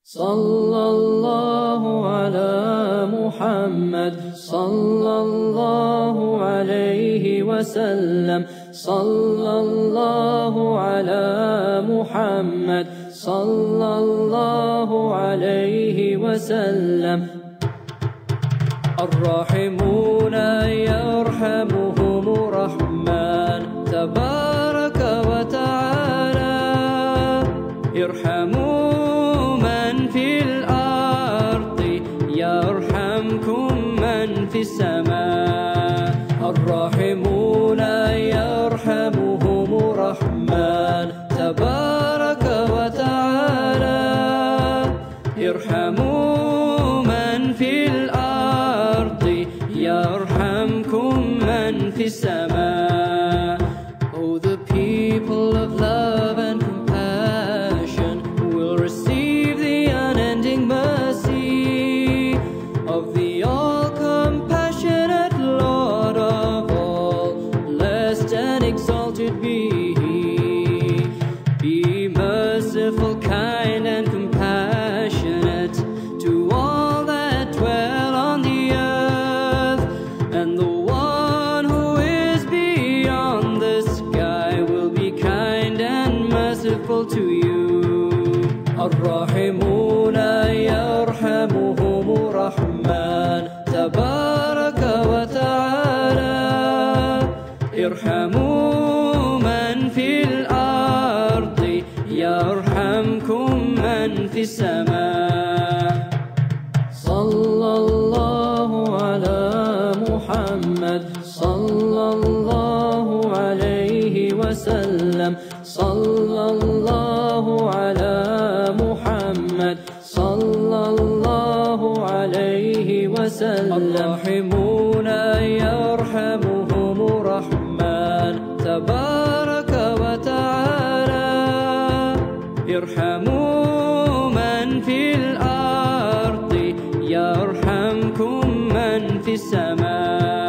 صلى الله على محمد صلى الله عليه وسلم صلى الله على محمد صلى الله عليه وسلم. الراحمون يرحمهم الرحمن تبارك وتعالى ارحموا من في الأرض يرحمكم من في السماء. الراحمون يرحمهم الرحمن تبارك وتعالى ارحموا من في الأرض يرحمكم من في السماء. Oh, the people of love and compassion will receive the unending mercy of the all-compassionate Lord of all. Blessed and exalted be He. Be merciful, kind, and compassionate to all that dwell on the earth, and the one who is beyond the sky will be kind and merciful to you. الراحمون يرحمهم الرحمن تبارك وتعالى ارحموا من في الأرض يرحمكم من في السماء. صلى الله على محمد صلى الله عليه وسلم صلى الله على محمد صلى الله عليه وسلم. الراحمون يرحمهم الرحمن تبارك وتعالى ارحموا من في الأرض يرحمكم من في السماء.